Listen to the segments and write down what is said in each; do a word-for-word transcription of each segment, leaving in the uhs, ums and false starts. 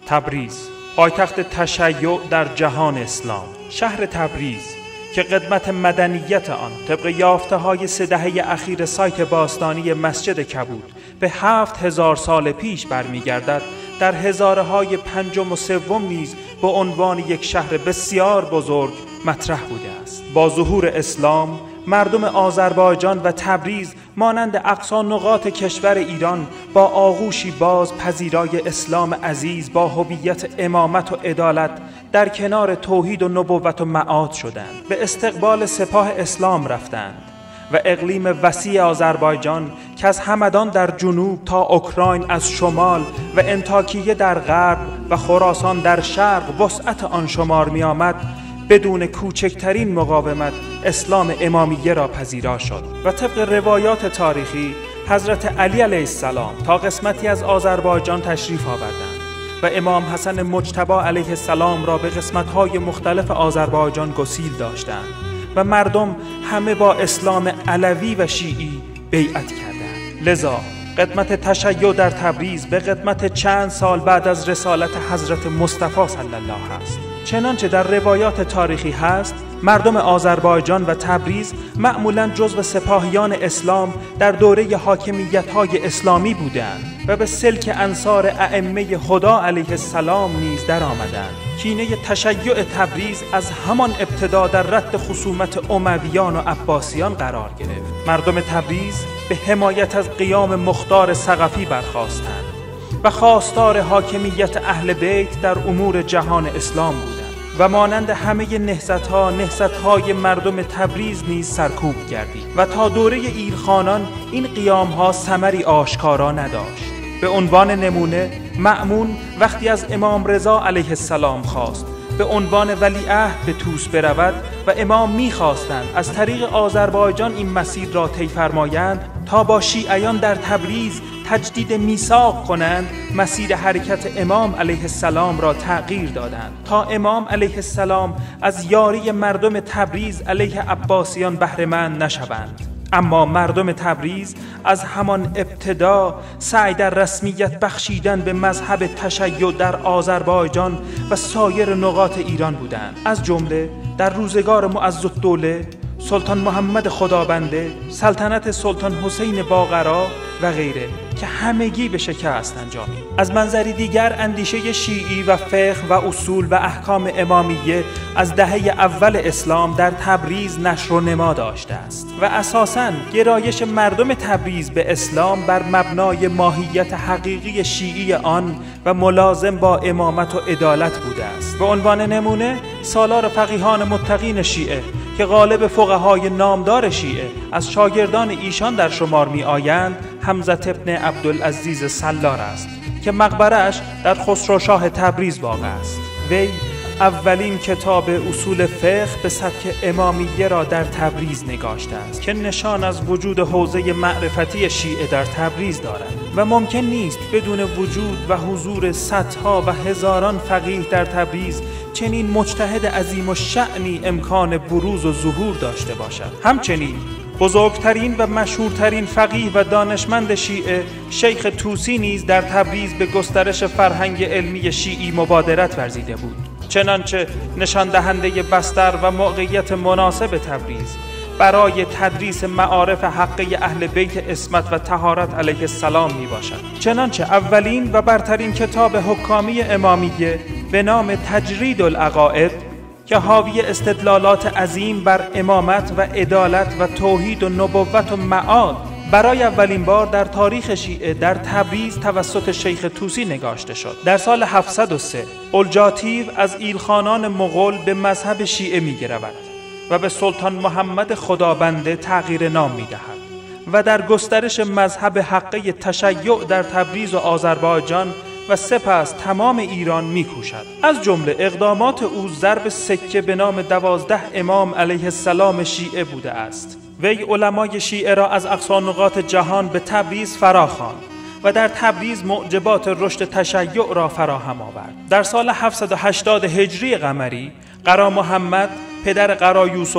تبریز، پایتخت تشیع در جهان اسلام. شهر تبریز که قدمت مدنیت آن طبق یافته های سه دهه اخیر سایت باستانی مسجد کبود به هفت هزار سال پیش برمیگردد، در هزاره های پنجم و سوم نیز به عنوان یک شهر بسیار بزرگ مطرح بوده است. با ظهور اسلام، مردم آذربایجان و تبریز مانند اقصا نقاط کشور ایران با آغوشی باز پذیرای اسلام عزیز با هویت امامت و عدالت در کنار توحید و نبوت و معاد شدند. به استقبال سپاه اسلام رفتند و اقلیم وسیع آذربایجان که از همدان در جنوب تا اوکراین از شمال و انطاکیه در غرب و خراسان در شرق وسعت آن شمار می آمد، بدون کوچکترین مقاومت اسلام امامیه را پذیرا شد و طبق روایات تاریخی حضرت علی علیه السلام تا قسمتی از آذربایجان تشریف آوردند و امام حسن مجتبی علیه السلام را به قسمت‌های مختلف آذربایجان گسیل داشتند و مردم همه با اسلام علوی و شیعی بیعت کردند. لذا قدمت تشیع در تبریز به قدمت چند سال بعد از رسالت حضرت مصطفی صلی الله است. چنانچه در روایات تاریخی هست، مردم آذربایجان و تبریز معمولاً جزو سپاهیان اسلام در دوره حاکمیت‌های اسلامی بودند و به سلک انصار ائمه خدا علیه السلام نیز در آمدند. کینه تشیع تبریز از همان ابتدا در رد خصومت امویان و عباسیان قرار گرفت. مردم تبریز به حمایت از قیام مختار ثقفی برخاستند و خواستار حاکمیت اهل بیت در امور جهان اسلام بودند و مانند همه نهضت‌ها نهضت‌های مردم تبریز نیز سرکوب گردید و تا دوره ایلخانان این قیام‌ها ثمری آشکارا نداشت. به عنوان نمونه، مأمون وقتی از امام رضا علیه السلام خواست به عنوان ولیعهد به طوس برود و امام می‌خواستند از طریق آذربایجان این مسیر را طی فرمایند تا با شیعیان در تبریز تجدید میثاق کنند، مسیر حرکت امام علیه السلام را تغییر دادند تا امام علیه السلام از یاری مردم تبریز علیه عباسیان بهره مند نشوند. اما مردم تبریز از همان ابتدا سعی در رسمیت بخشیدن به مذهب تشیع در آذربایجان و سایر نقاط ایران بودند، از جمله در روزگار معزالدوله سلطان محمد خدابنده، سلطنت سلطان حسین باقرا و غیره که همگی به شکست انجامید. از منظری دیگر اندیشه شیعی و فقه و اصول و احکام امامیه از دهه اول اسلام در تبریز نشر و نما داشته است و اساساً گرایش مردم تبریز به اسلام بر مبنای ماهیت حقیقی شیعی آن و ملازم با امامت و عدالت بوده است. به عنوان نمونه سالار فقیهان متقین شیعه که غالب فقهای نامدار شیعه از شاگردان ایشان در شمار می آیند، حمزه ابن عبدالعزیز سلار است که مقبره‌اش در خسروشاه تبریز واقع است. وی اولین کتاب اصول فقه به سبک امامیه را در تبریز نگاشته است که نشان از وجود حوزه معرفتی شیعه در تبریز دارد و ممکن نیست بدون وجود و حضور صدها و هزاران فقیه در تبریز چنین مجتهد عظیم و شأنی امکان بروز و ظهور داشته باشد. همچنین بزرگترین و مشهورترین فقیه و دانشمند شیعه شیخ طوسی نیز در تبریز به گسترش فرهنگ علمی شیعی مبادرت ورزیده بود، چنانچه نشان دهنده بستر و موقعیت مناسب تبریز برای تدریس معارف حقه اهل بیت عصمت و طهارت علیه السلام می باشد. چنانچه اولین و برترین کتاب حکامی امامیه به نام تجرید العقائد که حاوی استدلالات عظیم بر امامت و عدالت و توحید و نبوت و معاد برای اولین بار در تاریخ شیعه در تبریز توسط شیخ طوسی نگاشته شد. در سال هفتصد و سه اولجاتیو از ایلخانان مغول به مذهب شیعه می گرود و به سلطان محمد خدابنده تغییر نام می دهد و در گسترش مذهب حقه تشیع در تبریز و آذربایجان و سپس تمام ایران می کوشد. از جمله اقدامات او ضرب سکه به نام دوازده امام علیه السلام شیعه بوده است. وی علمای شیعه را از اقصا نقاط جهان به تبریز فراخواند و در تبریز معجبات رشد تشیع را فراهم آورد. در سال هفتصد و هشتاد هجری قمری قرا محمد پدر قرا یوسف به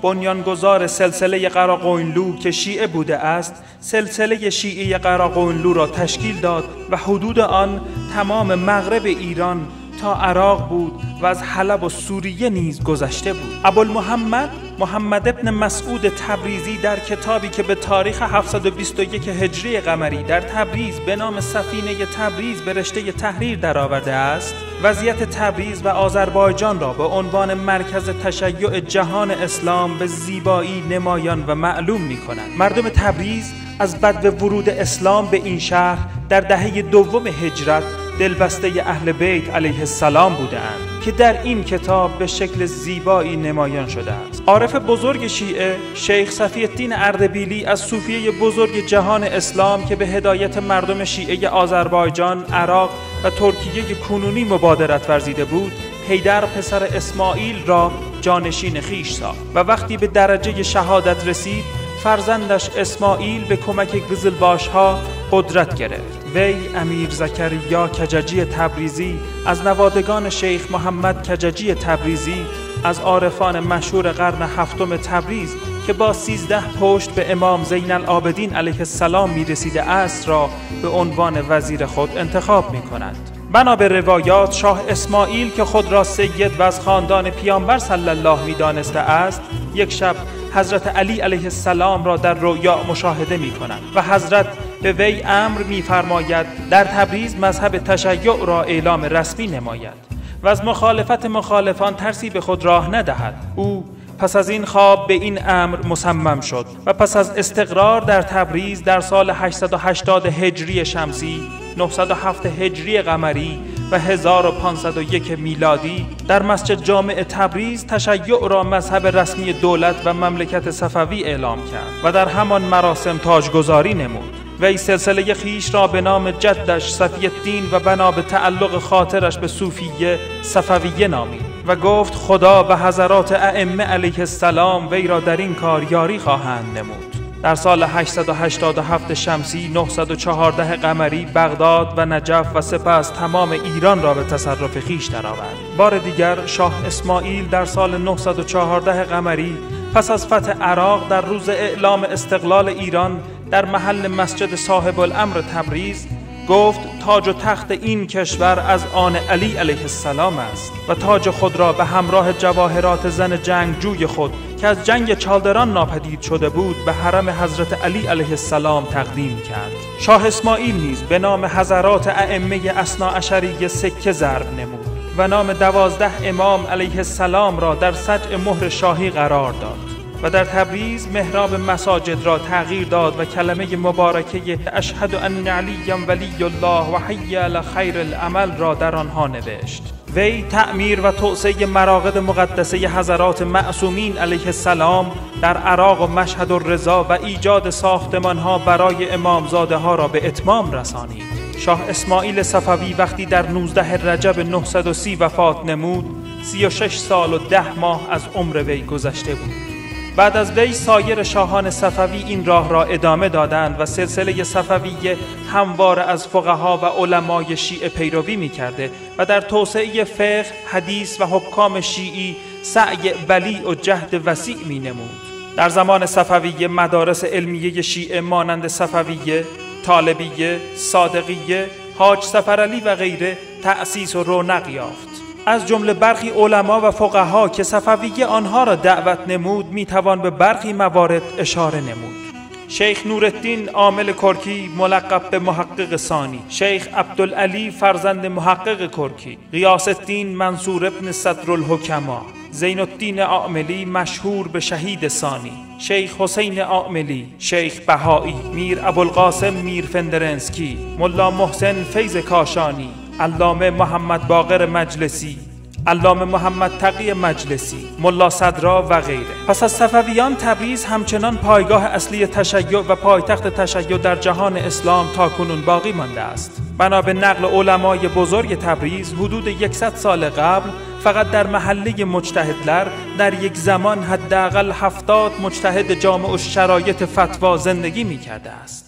بنیانگذار سلسله قراقوینلو که شیعه بوده است، سلسله شیعه قراقوینلو را تشکیل داد و حدود آن تمام مغرب ایران تا عراق بود و از حلب و سوریه نیز گذشته بود. ابوالمحمد محمد ابن مسعود تبریزی در کتابی که به تاریخ هفتصد و بیست و یک هجری قمری در تبریز به نام سفینه تبریز به رشته تحریر درآورده است، وضعیت تبریز و آذربایجان را به عنوان مرکز تشیع جهان اسلام به زیبایی نمایان و معلوم می کند. مردم تبریز از بدو ورود اسلام به این شهر در دهه دوم هجرت دلبسته اهل بیت علیه السلام بودند که در این کتاب به شکل زیبایی نمایان شده است. عارف بزرگ شیعه شیخ صفی الدین اردبیلی از صوفیه بزرگ جهان اسلام که به هدایت مردم شیعه آذربایجان، عراق و ترکیه کنونی مبادرت ورزیده بود، حیدر پسر اسماعیل را جانشین خیش ساخت و وقتی به درجه شهادت رسید، فرزندش اسماعیل به کمک قزلباش‌ها قدرت گرفت. وی امیر زکریا کججی تبریزی از نوادگان شیخ محمد کججی تبریزی، از عارفان مشهور قرن هفتم تبریز که با سیزده پشت به امام زین العابدین علیه السلام می رسیده است را به عنوان وزیر خود انتخاب می کند. بنا به روایات شاه اسماعیل که خود را سید و از خاندان پیامبر صلی الله می دانسته است، یک شب حضرت علی علیه السلام را در رؤیا مشاهده می کند و حضرت به وی امر می فرماید در تبریز مذهب تشیع را اعلام رسمی نماید و از مخالفت مخالفان ترسی به خود راه ندهد. او پس از این خواب به این امر مصمم شد و پس از استقرار در تبریز در سال هشتصد و هشتاد هجری شمسی، نهصد و هفت هجری قمری و هزار و پانصد و یک میلادی در مسجد جامع تبریز تشیع را مذهب رسمی دولت و مملکت صفوی اعلام کرد و در همان مراسم تاجگذاری نمود. وی سلسله خیش را به نام جدش صفی الدین و بنا به تعلق خاطرش به صوفیه صفویه نامید و گفت خدا و حضرات ائمه علیه السلام وی را در این کار یاری خواهند نمود. در سال هشتصد و هشتاد و هفت شمسی، نهصد و چهارده قمری بغداد و نجف و سپس تمام ایران را به تصرف خیش درآورد. بار دیگر شاه اسماعیل در سال نهصد و چهارده قمری پس از فتح عراق در روز اعلام استقلال ایران در محل مسجد صاحب الامر تبریز گفت تاج و تخت این کشور از آن علی علیه السلام است و تاج خود را به همراه جواهرات زن جنگجوی خود که از جنگ چالدران ناپدید شده بود به حرم حضرت علی علیه السلام تقدیم کرد. شاه اسماعیل نیز به نام حضرات ائمه اثنا عشریه سکه ضرب نمود و نام دوازده امام علیه السلام را در سجع مهر شاهی قرار داد و در تبریز محراب مساجد را تغییر داد و کلمه مبارکه اشهد ان علی ولی الله و حی علی خیر العمل را در آنها نوشت. وی تعمیر و توسعه مراغد مقدسه حضرات معصومین علیه السلام در عراق و مشهد الرضا و ایجاد ساختمانها برای امامزاده ها را به اتمام رسانید. شاه اسماعیل صفوی وقتی در نوزده رجب نهصد و سی وفات نمود، سی و شش سال و ده ماه از عمر وی گذشته بود. بعد از وی سایر شاهان صفوی این راه را ادامه دادند و سلسله صفویه همواره از فقها و علمای شیعه پیروی می کرده و در توسعه فقه، حدیث و حکام شیعی سعی بلی و جهد وسیع می نمود. در زمان صفویه مدارس علمیه شیعه مانند صفویه، طالبیه، صادقیه، حاج سفرعلی و غیره تأسیس و رونق یافت. از جمله برخی علما و فقها که صفویه آنها را دعوت نمود میتوان به برخی موارد اشاره نمود. شیخ نورالدین عامل کرکی ملقب به محقق ثانی، شیخ عبدالعلی فرزند محقق کرکی، غیاث الدین منصور ابن صدرالحکما، زین الدین عاملی مشهور به شهید ثانی، شیخ حسین عاملی، شیخ بهایی، میر ابوالقاسم میر فندرنسکی، ملا محسن فیض کاشانی، علامه محمد باقر مجلسی، علامه محمد تقی مجلسی، ملا صدرا و غیره. پس از صفویان تبریز همچنان پایگاه اصلی تشیع و پایتخت تشیع در جهان اسلام تاکنون باقی مانده است. بنا به نقل علمای بزرگ تبریز حدود صد سال قبل فقط در محله مجتهدلر در یک زمان حداقل هفتاد مجتهد جامع الشرایط فتوا زندگی می کرده است.